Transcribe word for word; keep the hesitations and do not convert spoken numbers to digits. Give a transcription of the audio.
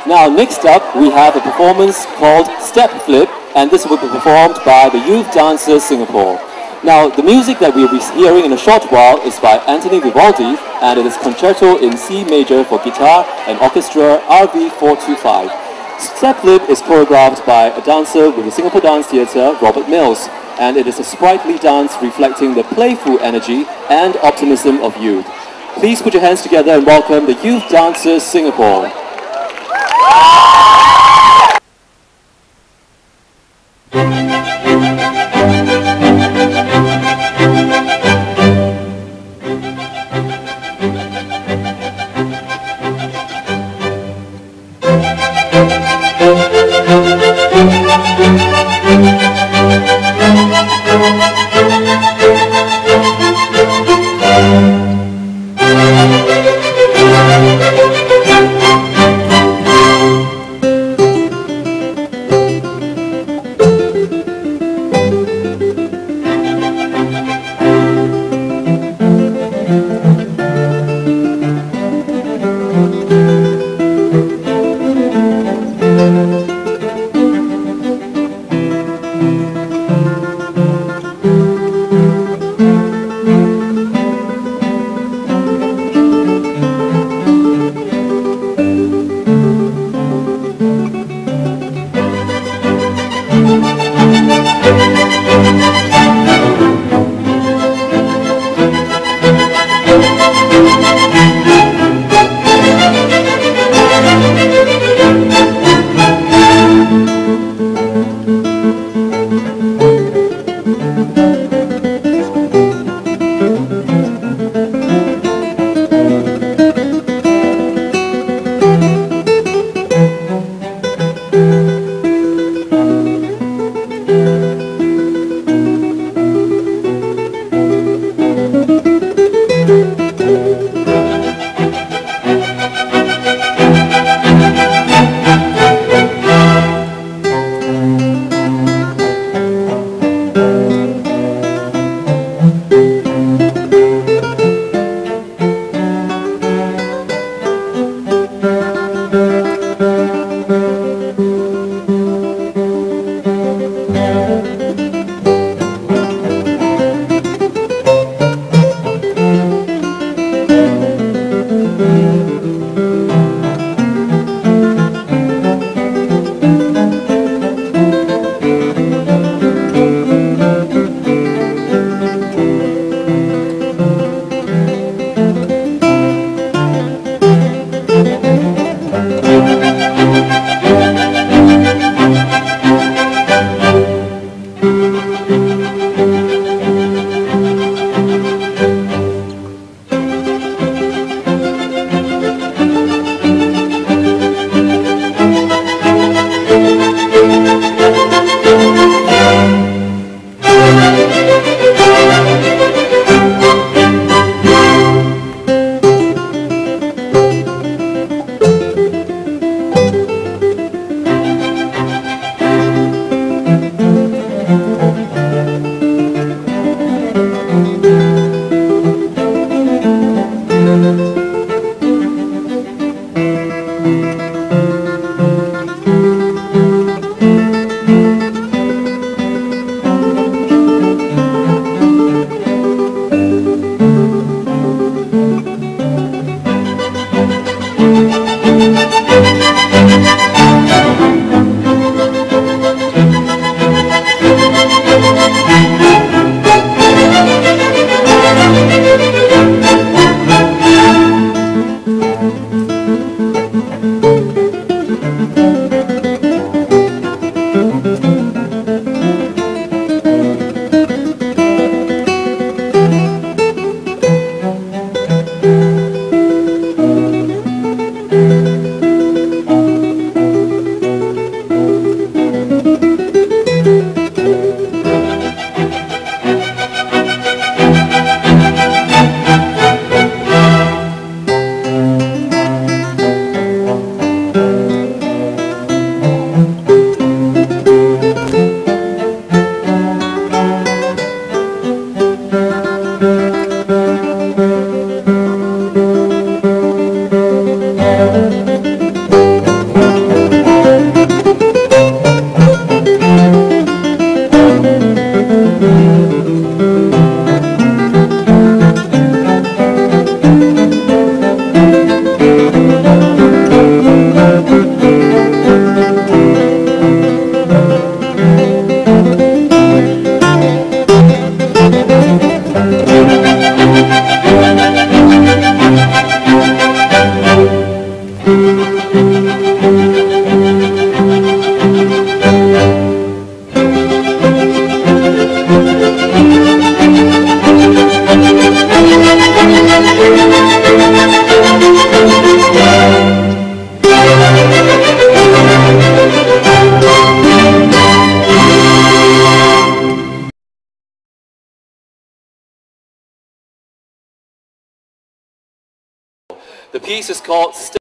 Now, next up, we have a performance called Step Flip, and this will be performed by the Youth Dancers Singapore. Now, the music that we'll be hearing in a short while is by Anthony Vivaldi, and it is Concerto in C major for guitar and orchestra R V four two five. Step Flip is choreographed by a dancer with the Singapore Dance Theatre, Robert Mills, and it is a sprightly dance reflecting the playful energy and optimism of youth. Please put your hands together and welcome the Youth Dancers Singapore. The piece is called